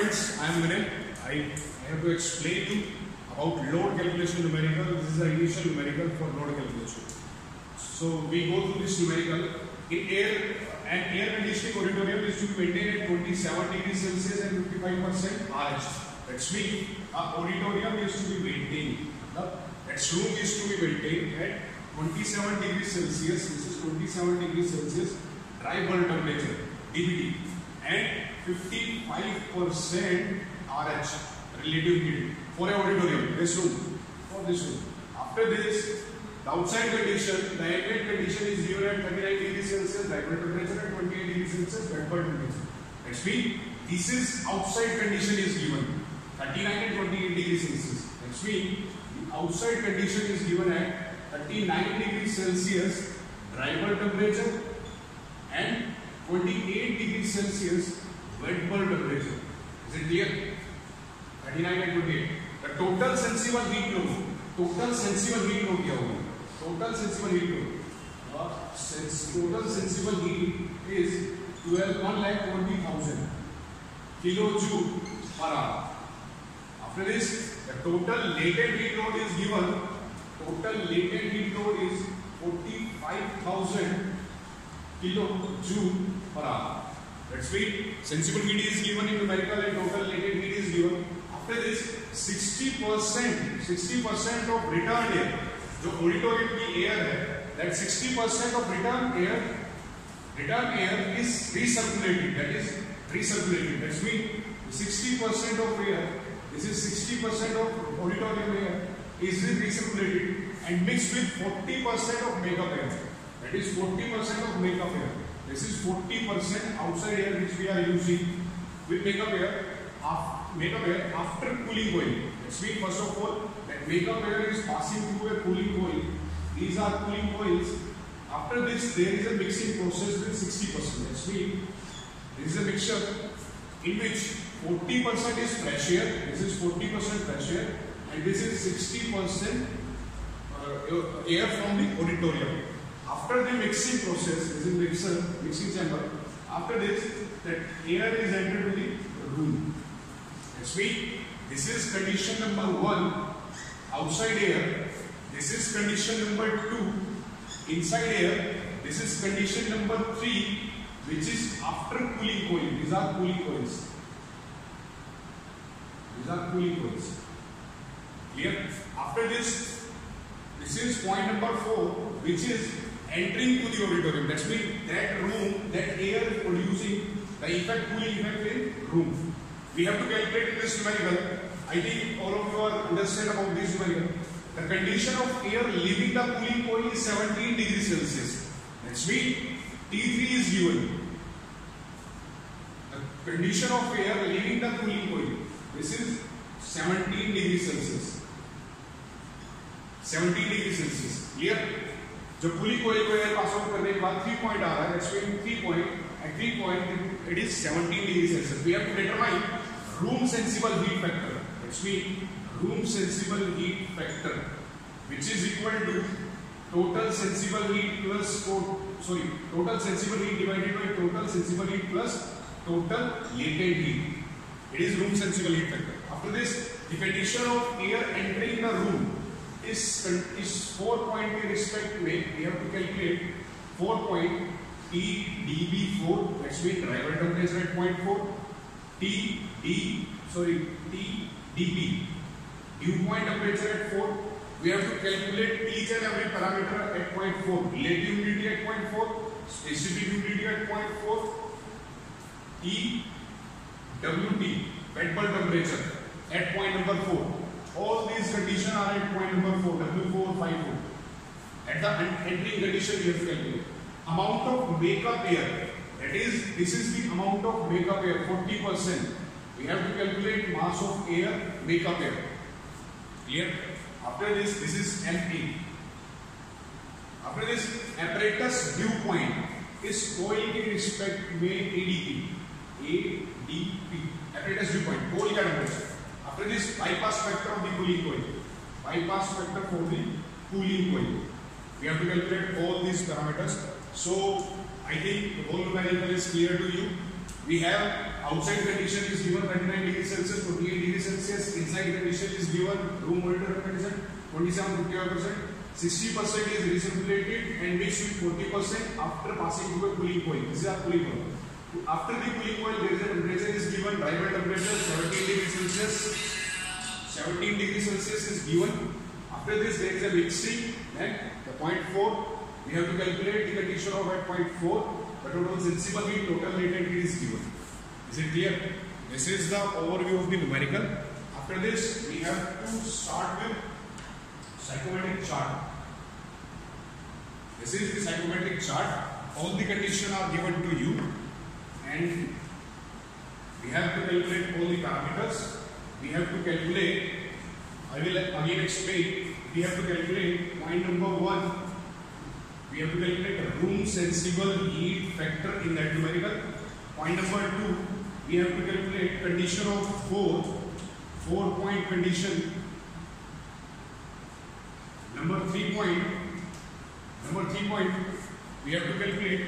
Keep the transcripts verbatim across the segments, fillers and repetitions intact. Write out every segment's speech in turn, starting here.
friends, I am Vinay. I, I have to explain you about load calculation numerical. This is the initial numerical for load calculation. So we go through this numerical. In air, an air conditioning auditorium is to be maintained at twenty-seven degrees Celsius and fifty-five percent R H. That's mean our auditorium is to be maintained. Its room is to be maintained at twenty-seven degrees Celsius. This is twenty-seven degrees Celsius dry bulb temperature D B T and fifty-five percent R H relative humidity for an auditorium. This room for this room. After this, the outside condition, the ambient condition is given at thirty-nine degrees Celsius, dry bulb temperature at twenty-eight degrees Celsius, wet bulb temperature. That's mean this is outside condition is given thirty-nine and twenty-eight degrees Celsius. That's mean the outside condition is given at thirty-nine degrees Celsius, dry bulb temperature and twenty-eight degrees Celsius, wet bulb temperature. Is it clear? thirty-nine and twenty-eight. The total sensible heat load. Total sensible heat load क्या होगा? Total sensible heat load. Uh, sense, total sensible heat is twelve one lakh twenty thousand kilojoule per hour. After this, the total latent heat load is given. Total latent heat load is forty-five thousand kilojoule per hour. That's mean sensible heat is given in numerical and total latent heat is given. After this, sixty percent sixty percent of return air, जो auditorium की air है, that sixty percent of return air return air is recirculated. That is recirculated. That's mean sixty percent of air. This is sixty percent of auditorium air is recirculated and mixed with forty percent of makeup air. That is forty percent of makeup air. This is forty percent outside air which we are using with makeup air. After, makeup air after cooling coil. Let's mean first of all that makeup air is passing through a cooling coil. These are cooling coils. After this, there is a mixing process with sixty percent. Let's mean this is a mixture in which forty percent is fresh air. This is forty percent fresh air, and this is sixty percent uh, air from the auditorium. After the mixing process, this is mixer mixing chamber. After this, that air is entered to the room. Let's mean this is condition number one, outside air. This is condition number two, inside air. This is condition number three, which is after cooling coil. These are cooling coils. These are cooling coils. Clear? After this, this is point number four, which is entering to the auditorium. That's mean that room, that air is producing the effect, cooling effect in room. We have to calculate this numerical. I think all of you are understand about this numerical. The condition of air leaving the cooling coil is seventeen degrees Celsius. That's mean T three is given. The condition of air leaving the cooling coil. This is seventeen degrees Celsius. seventeen degrees Celsius. Clear? जब cooling coil को air pass out करने के बाद three point आ रहा है. That's mean three point. At three point, it is seventeen degrees Celsius. We have to determine room sensible heat factor. Which means room sensible heat factor, which is equal to total sensible heat plus sorry total sensible heat divided by total sensible heat plus total latent heat. It is room sensible heat factor. After this, the condition of air entering the room is is four point में respect में we have to calculate four point T D B four. That's mean dry bulb temperature at point four. T D sorry T D B dew point temperature at four. We have to calculate each and every parameter at point four. Relative humidity at point four. Specific humidity at point four. E W T wet bulb temperature at point number four. All these conditions are at point number four. W four five four. At the entering condition, you have to calculate amount of makeup air. That is, this is the amount of makeup air, forty percent. We have to calculate mass of air, makeup air. Clear? After this, this is M P. After this, apparatus dew point is coil के respect में A D P. A D P. Apparatus dew point, coil का temperature. After this, bypass factor of the cooling coil. Bypass factor for the cooling coil. We have to calculate all these parameters. So I think the whole numerical is clear to you. We have outside condition is given thirty-nine degrees Celsius, twenty-eight degrees Celsius. Inside condition is given room monitor condition twenty-seven to fifty-five percent. sixty percent is recirculated and mixed with forty percent after passing through a cooling coil. This is our cooling coil. After the cooling coil, there is a temperature is given, dry bulb temperature seventeen degrees Celsius. seventeen degrees Celsius is given. After this, there is a mixing. Then the point four, we have to calculate the condition of at point four. The total sensible heat, total latent heat is given. Is it clear? This is the overview of the numerical. After this, we have to start with psychometric chart. This is the psychometric chart. All the conditions are given to you, and we have to calculate all the parameters. We have to calculate. I will again explain. We have to calculate point number one. We have to calculate a room sensible heat factor in that numerical. Point number two, we have to calculate condition of four, four point condition. Number three point, number three point, we have to calculate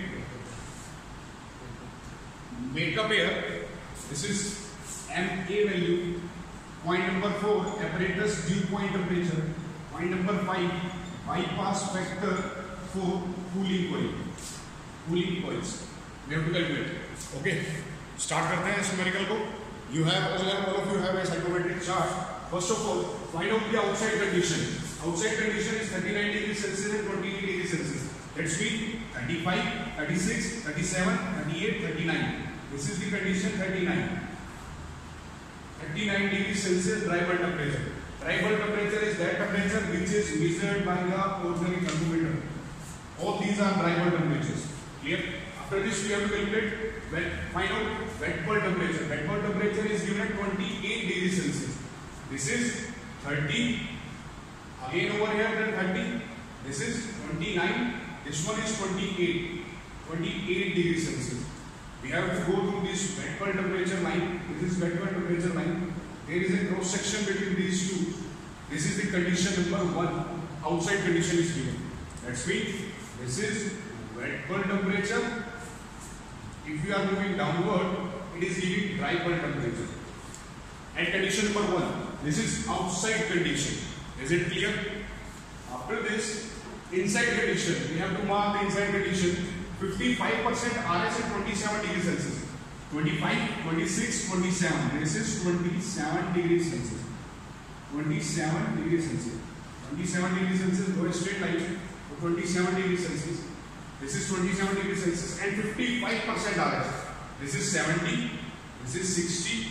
makeup air. This is M A value. Point number four, apparatus dew point temperature. Point number five, bypass factor for cooling coil. Cooling coils. We have to calculate. Okay. Start करते हैं इस numerical को. You have all, all of you have a psychometric chart. First of all, find out the outside condition. Outside condition is thirty-nine degrees Celsius and twenty-eight degrees Celsius. Let's be thirty-five, thirty-six, thirty-seven, thirty-eight, thirty-nine. This is the condition thirty-nine. thirty-nine degrees Celsius dry bulb temperature. Dry bulb temperature is that temperature which is measured by the ordinary thermometer. All these are dry bulb temperatures. Clear? After this, we have to calculate wet, find out wet bulb temperature. Wet bulb temperature is given at twenty-eight degrees Celsius. This is thirty. Again over here, then thirty. This is twenty-nine. This one is twenty-eight. twenty-eight degrees Celsius. We have to go through this wet bulb temperature line. This is wet bulb temperature line. There is a cross section between these two. This is the condition number one. Outside condition is given. Let's see. This is wet bulb temperature. If we are moving downward, it is giving dry bulb temperature. And condition number one. This is outside condition. Is it clear? After this, inside condition. We have to mark the inside condition. fifty-five percent R S at twenty-seven degrees Celsius. twenty-five, twenty-six, twenty-seven. This is twenty-seven degrees Celsius. twenty-seven degrees Celsius. twenty-seven degrees Celsius, go a straight line. twenty-seven degrees Celsius. This is twenty-seven degrees Celsius and fifty-five percent R S. This is seventy. This is sixty.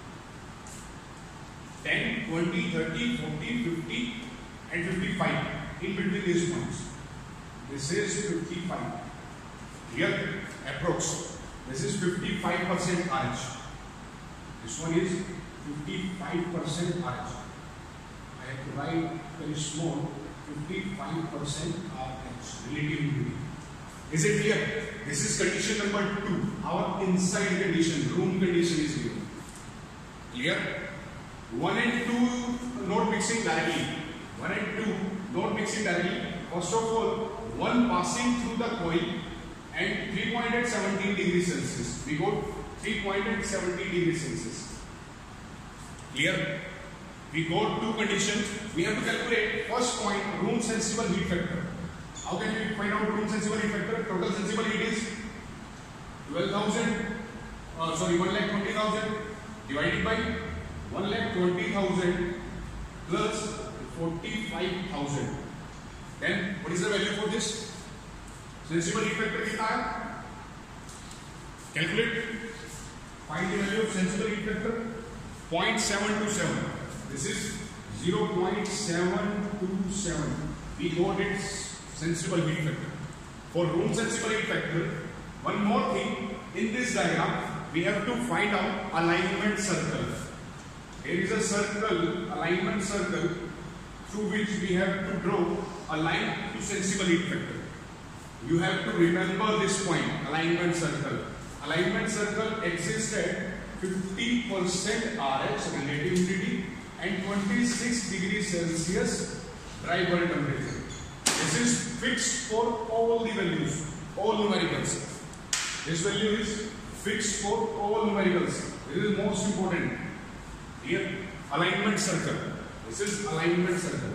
ten, twenty, thirty, forty, fifty and fifty-five. In between these points. This is fifty-five. Here, approx. This is fifty-five percent R H. This one is fifty-five percent R H. I have to write very small. fifty-five percent R H. Relative humidity. Is it clear? This is condition number two. Our inside condition, room condition is given. Clear? One and two not mixing directly. One and two not mixing directly. First of all, one passing through the coil and three point at seventeen degrees Celsius. We got three point at seventeen degrees Celsius. Clear? We got two conditions. We have to calculate first point, room sensible heat factor. How can we find out room sensible heat factor? Total sensible heat is twelve thousand, uh, sorry, one lakh twenty thousand divided by one lakh twenty thousand plus forty-five thousand. Then what is the value for this? Sensible heat factor कितना है? Calculate. Find the value of sensible heat factor. zero point seven two seven. This is zero point seven two seven. We got its sensible heat factor. For room sensible heat factor, one more thing. In this diagram, we have to find out alignment circle. There is a circle, alignment circle, through which we have to draw a line to sensible heat factor. You have to remember this point, alignment circle. Alignment circle exists at fifty percent R H relative humidity and twenty-six degrees Celsius dry bulb temperature. This is fixed for all the values, all numericals. This value is fixed for all numericals. This is most important. Here, alignment circle. This is alignment circle.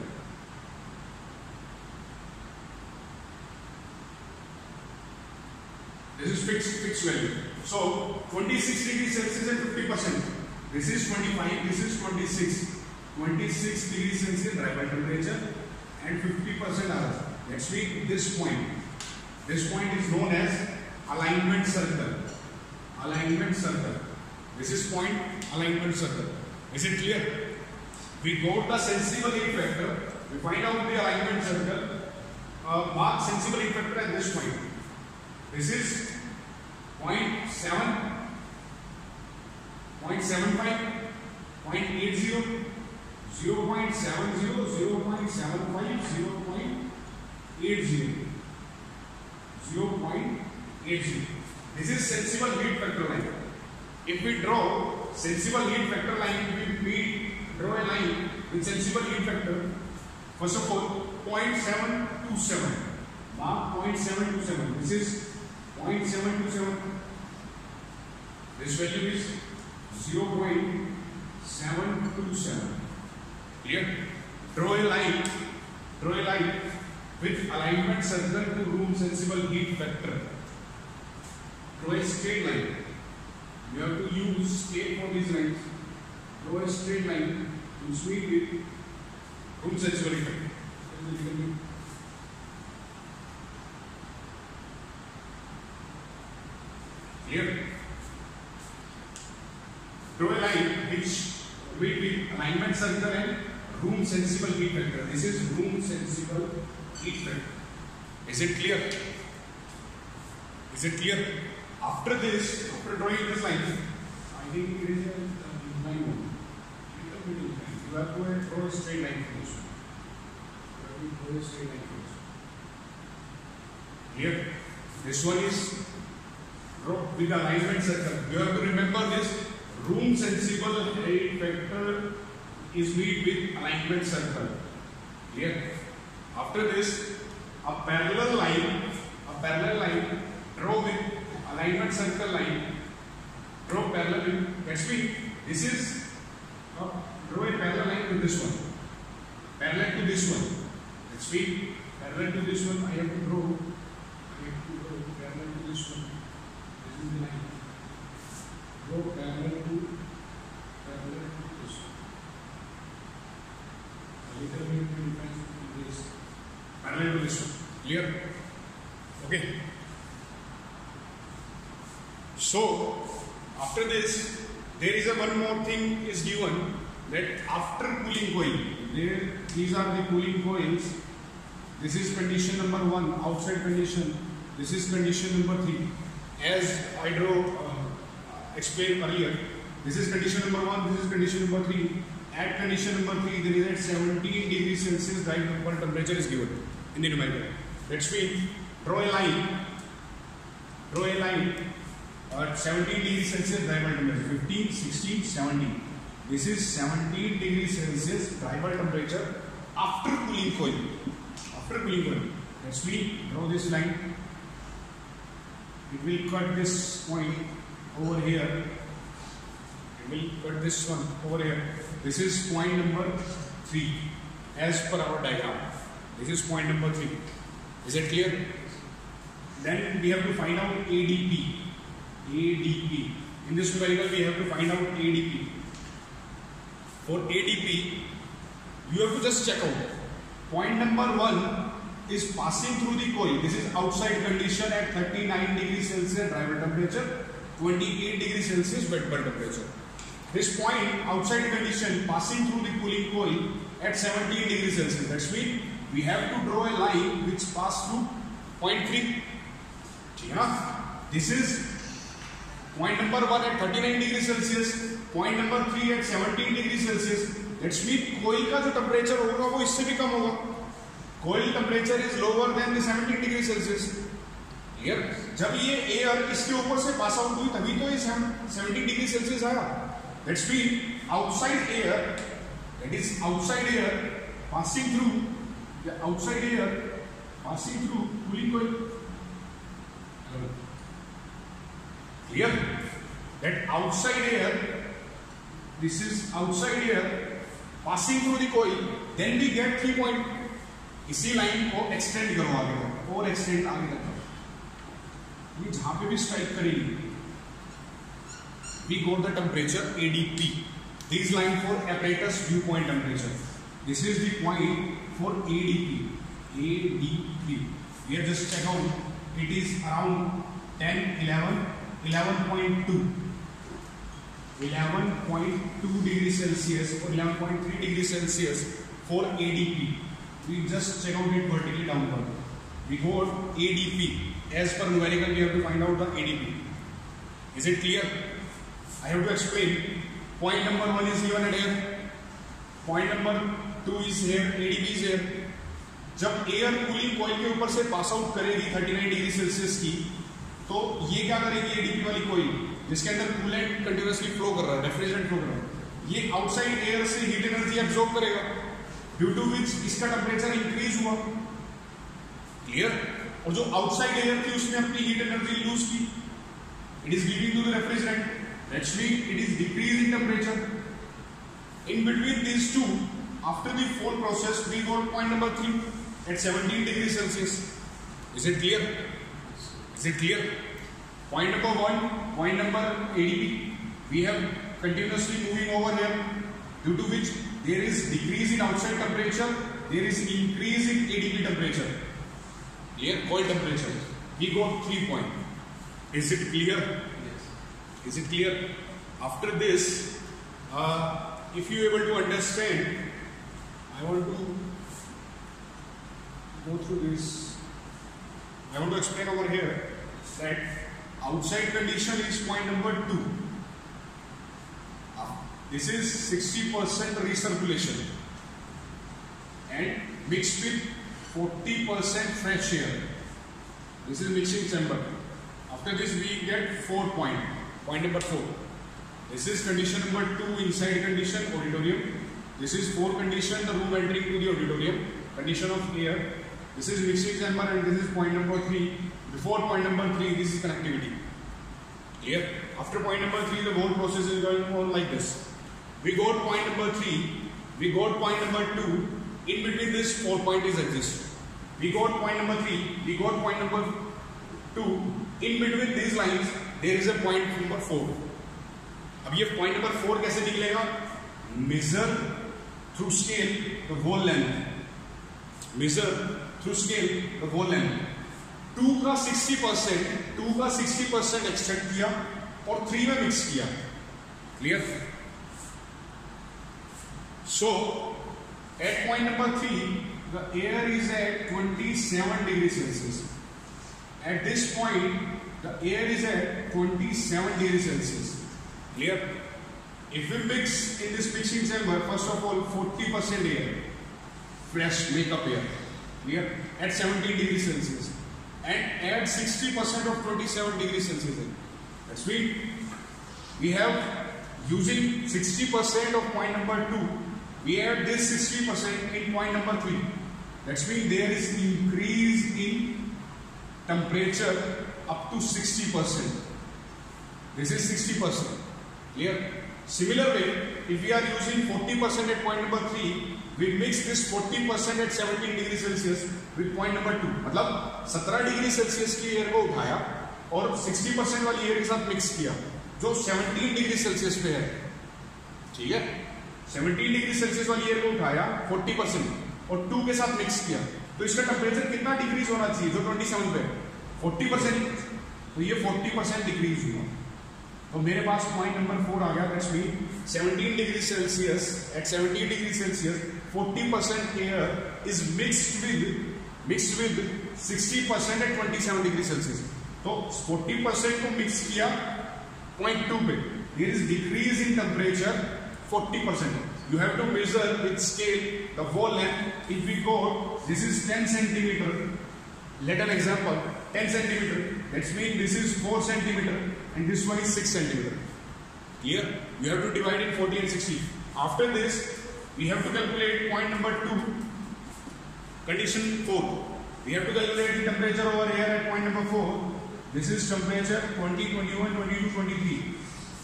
This is fixed fixed value. So twenty-six degrees Celsius and fifty percent. This is twenty-five. This is twenty-six. twenty-six degrees Celsius dry bulb temperature and fifty percent others. Let's make this point. This point is known as alignment circle. Alignment circle. This is point alignment circle. Is it clear? We got the sensible heat factor. We find out the alignment circle. Uh, mark sensible heat factor at this point. This is zero point seven, zero point seven five, zero point eight zero, zero point seven zero, zero point seven five, zero point eight zero, zero point eight zero. This is sensible heat factor line. If we draw sensible heat factor line, we, we draw a line with sensible heat factor. First of all, zero point seven two seven. Mark zero point seven two seven. This is zero point seven two seven. This value is zero point seven two seven. Clear? Draw a line. Draw a line with alignment circle to room sensible heat factor. Draw a straight line. You have to use scale for these lines. Draw a straight line to meet with room sensible heat factor. Clear? Draw a line which between alignment circle and room sensible heat factor. This is room sensible heat factor. Is it clear? Is it clear? After this, after drawing this line, I think it is a line one. You have to draw a straight line for this one. You have to draw a straight line for this one. Clear? This one is with the alignment circle. You have to remember this. Room sensible heat factor is made with alignment circle. Clear? After this, a parallel line, a parallel line, draw with alignment circle line. Draw parallel line. That's mean this is uh, draw a parallel line with this one. Parallel to this one. That's mean parallel to this one. I have to draw. I have to draw parallel to this one. This is the line. Draw parallel to parallel to this one. A little bit difference between this. Parallel to this one. Clear? Okay. So after this, there is a one more thing is given, that after cooling coil, there these are the cooling coils. This is condition number one, outside condition. This is condition number three. As I draw uh, explained earlier, this is condition number one. This is condition number three. At condition number three, there is at seventeen degrees Celsius dry bulb temperature is given in the numerical. Let's mean draw a line. Draw a line. At seventeen degrees Celsius dry bulb temperature, fifteen, sixteen, seventeen. This is seventeen degrees Celsius dry bulb temperature after cooling coil. After cooling coil. Let's me draw this line. It will cut this point over here. It will cut this one over here. This is point number three as per our diagram. This is point number three. Is it clear? Then we have to find out A D P. A D P. In this numerical, we have to find out A D P. For A D P, you have to just check out. Point number one is passing through the coil. This is outside condition at thirty-nine degrees Celsius dry bulb temperature, twenty-eight degrees Celsius wet bulb temperature. This point outside condition passing through the cooling coil at seventeen degrees Celsius. That means we have to draw a line which passes through point three. This is point number one at thirty-nine degrees Celsius, point number three at seventeen degrees Celsius. That's mean coil का जो temperature होगा वो इससे भी कम होगा. Coil temperature is lower than the seventeen degrees Celsius. Here, जब ये air इसके ऊपर से pass out हुई तभी तो ये seventeen degrees Celsius आया. That's mean outside air, that is outside air passing through, the outside air passing through cooling coil. Clear? that outside air, this is outside air passing through the coil, then we get three point. इसी line को extend करो आगे तक और extend आगे तक करो, ये जहां पे भी स्ट्राइक करेंगे we got the temperature A D P. This line for apparatus dew point temperature. This is the point for A D P. A D P. We have just checked out. It is around ten, eleven, eleven point two. eleven point two degrees Celsius or eleven point three degrees Celsius for A D P. We just check out it vertically downward. We got A D P. As per numerical, we have to find out the A D P. Is it clear? I have to explain. Point number one is given at air. Point number two is here. A D P is here. जब air cooling coil के ऊपर से pass out करेगी thirty-nine degree celsius की, तो ये क्या करेगी एडीपी वाली कॉइल, जिसके अंदर कूलेंट कंटिन्यूअसली फ्लो कर रहा है, रेफ्रिजरेंट फ्लो कर रहा है, ये आउटसाइड एयर से हीट एनर्जी एब्जॉर्ब करेगा, ड्यू टू विच इसका टेम्परेचर इंक्रीज हुआ. क्लियर? और जो आउटसाइड एयर थी उसने अपनी हीट एनर्जी लूज की, it is giving to the refrigerant, that's mean it is decreasing temperature. In between these two, after the fold process, we got point number three at seventeen degrees Celsius. Is it clear? Is it clear? Point number one, point number A D P. We have continuously moving over here, due to which there is decrease in outside temperature, there is increase in A D P temperature. Clear? Coil temperature. We got three point. Is it clear? Yes. Is it clear? After this, uh, if you are able to understand, I want to go through this. I want to explain over here that outside condition is point number two. This is sixty percent recirculation and mixed with forty percent fresh air. This is mixing chamber. After this we get four point. Point number four. This is condition number two, inside condition, auditorium. This is four condition, the room entering to the auditorium, condition of air. This is mixing chamber and this is point number three. Before point number three, this is connectivity. Clear? After point number three, the whole process is going on like this. We got point number three, we got point number two, in between this four point is exist. We got point number three, we got point number two, in between these lines, there is a point number four. अब ये point number four कैसे निकलेगा? Measure through scale the whole length, measure through scale the whole length. Two का sixty percent two का sixty percent extend किया और three में mix किया. Clear? So at point number three the air is at twenty-seven degree celsius. At this point the air is at twenty-seven degree celsius. Clear? If we mix in this mixing chamber, first of all, forty percent air, fresh makeup air, clear, at seventeen degrees Celsius, and add sixty percent of twenty-seven degrees Celsius. That's mean we have using sixty percent of point number two, we add this sixty percent in point number three. That's mean there is increase in temperature up to sixty percent. This is sixty percent. Clear? Similar way, if we are using forty percent at point number three, we mix this forty percent at seventeen degrees Celsius with point number two. मतलब seventeen degree celsius की air को उठाया और sixty percent वाली air के साथ mix किया, जो seventeen डिग्री सेल्सियस पे है. ठीक है? seventeen डिग्री सेल्सियस वाली एयर को उठाया forty percent और two के साथ मिक्स किया, तो इसका टेम्परेचर कितना डिक्रीज होना चाहिए? जो twenty-seven पे forty percent, तो ये forty percent डिक्रीज हुआ. तो मेरे पास पॉइंट नंबर फोर आ गया. That's mean seventeen degree celsius at seventeen degree celsius forty percent air is mixed with mixed with sixty percent at twenty-seven degree celsius. तो forty percent को mix किया point two पे, there is decrease in temperature forty percent. You have to measure with scale the whole length. If we go, this is ten centimeter. Let an example, ten centimeter. That means this is four centimeter and this one is six centimeter. Here you have to divide in forty and sixty. After this, we have to calculate point number two, condition four. We have to calculate the temperature over here at point number four. This is temperature twenty, twenty-one, twenty-two, twenty-three.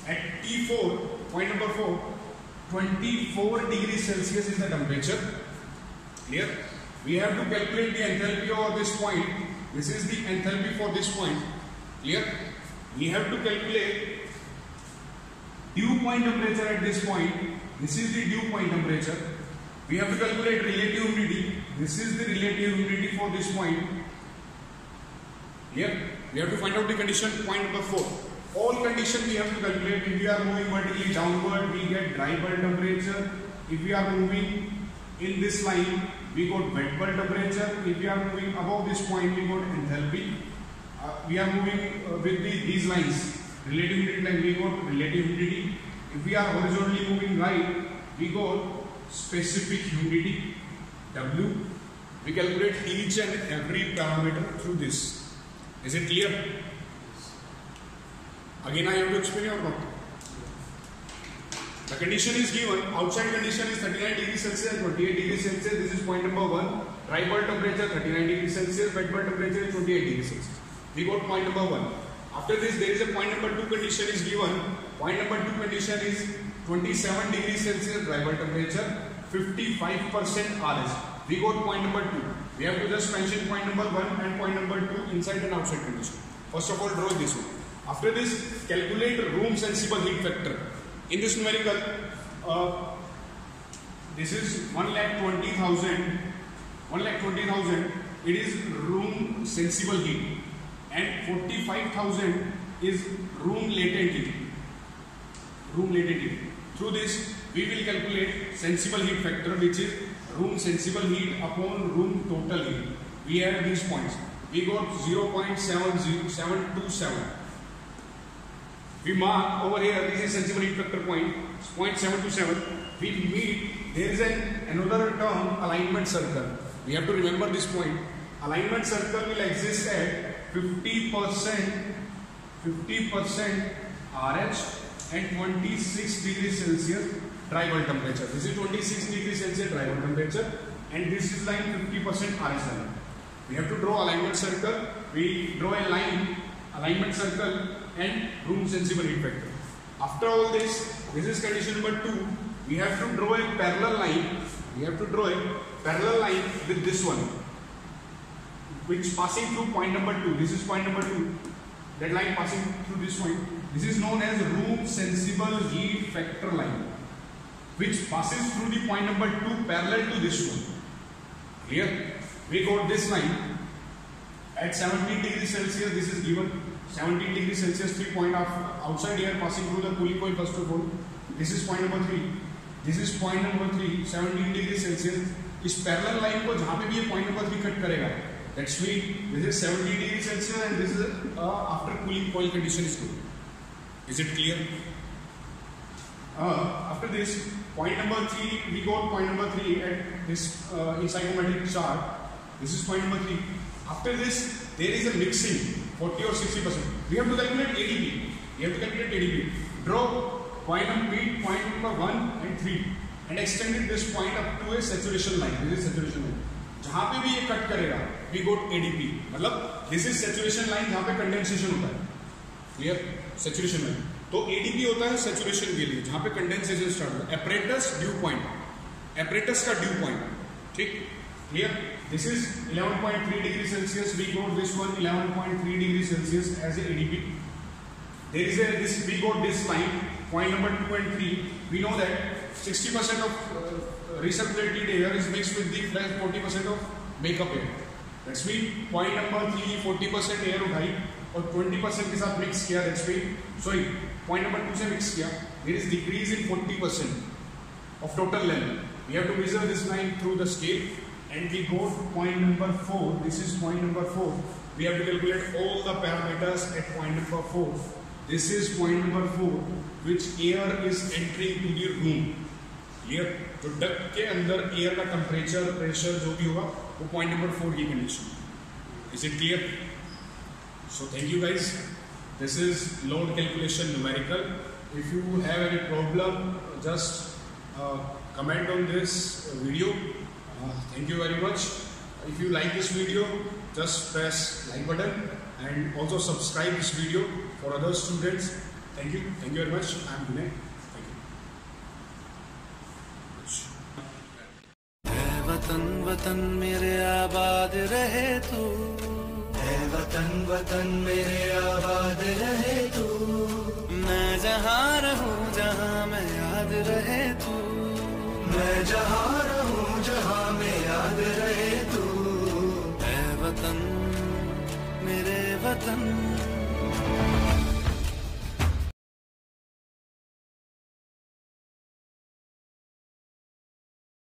at T four, point number four, twenty-four degrees Celsius is the temperature. Clear? We have to calculate the enthalpy of this point. This is the enthalpy for this point. Clear? We have to calculate dew point temperature at this point. This is the dew point temperature. We have to calculate relative humidity. This is the relative humidity for this point. Clear? We have to find out the condition, point number four. All condition we have to calculate. If we are moving vertically downward, we get dry bulb temperature. If we are moving in this line, we got wet bulb temperature. If we are moving above this point, we got enthalpy. Uh, we are moving uh, with the, these lines. Relative humidity line, we got relative humidity. If we are horizontally moving right, we got specific humidity, W. We calculate each and every parameter through this. Is it clear? Again, I have to explain or not? The condition is given. Outside condition is thirty-nine degrees Celsius, twenty-eight degrees Celsius. This is point number one. Dry bulb temperature thirty-nine degrees Celsius, wet bulb temperature is twenty-eight degrees Celsius. We got point number one. After this, there is a point number two condition is given. Point number two condition is twenty-seven degrees Celsius, dry bulb temperature, fifty-five percent R S. We got point number two. We have to just mention point number one and point number two inside and outside condition. First of all, draw this one. After this, calculate room sensible heat factor. In this numerical, uh, this is one lakh twenty thousand. one lakh twenty thousand. It is room sensible heat, and forty-five thousand is room latent heat. Room latent heat. Through this, we will calculate sensible heat factor, which is room sensible heat upon room total heat. We have these points. We got zero point seven zero seven two seven. We mark over here, this is sensible heat factor point, zero point seven two seven. We meet, there is an another term, alignment circle. We have to remember this point. Alignment circle will exist at fifty percent, fifty percent R H and twenty-six degrees Celsius dry bulb temperature. This is twenty-six degrees Celsius dry bulb temperature, and this is line fifty percent R H line. We have to draw alignment circle. We draw a line, alignment circle and room sensible heat factor. After all this, this is condition number two. We have to draw a parallel line. We have to draw a parallel line with this one, which passing through point number two. This is point number two. That line passing through this point. This is known as room sensible heat factor line, which passes through the point number two parallel to this one. Clear? We got this line at seventeen degrees Celsius. This is given seventeen degrees Celsius, three point of outside air passing through the cooling coil first of all. This is point number three. This is point number three, seventeen degrees Celsius. इस parallel line को जहाँ पे भी ये point number three cut करेगा, that's mean this is seventeen degrees Celsius and this is uh, after cooling coil condition is good. Is it clear? Uh, after this, point number three, we got point number three at this uh, in psychometric chart. This is point number three. After this, there is a mixing, forty or sixty percent. We have to calculate A D P. We have to calculate A D P. Draw point number three, point number one and three, and extended this point up to a saturation line. This is saturation line. जहाँ पे भी ये cut करेगा, we got A D P. मतलब this is saturation line जहाँ पे condensation होता है. Clear? Saturation line. तो A D P होता है saturation के लिए, जहाँ पे condensation start होता है. Apparatus dew point. Apparatus का dew point. ठीक? Clear? This is eleven point three degrees Celsius. We got this one eleven point three degrees Celsius as a A D P. There is a this we got this line point number two and three. We know that sixty percent of uh, recirculated air is mixed with the fresh forty percent of makeup air. That's mean point number three forty percent air उठाई और twenty percent के साथ mix किया. That's mean sorry point number two से mix किया. There is decrease in forty percent of total length. We have to measure this line through the scale. And we go to point number four. This is point number four. We have to calculate all the parameters at point number four. This is point number four, which air is entering to the room. Clear? तो duct के अंदर air का temperature, pressure जो भी होगा, वो point number four की condition. Is it clear? So thank you guys. This is load calculation numerical. If you have any problem, just uh, comment on this video. Uh, thank you very much. If you like this video, just press like button and also subscribe this video for other students. Thank you thank you very much. I am Vinay. Thank you. वतन वतन मेरे आबाद रहे तू, है वतन वतन मेरे आबाद रहे तू। मैं जहाँ रहूँ जहाँ मैं याद रहे तू, मैं जहाँ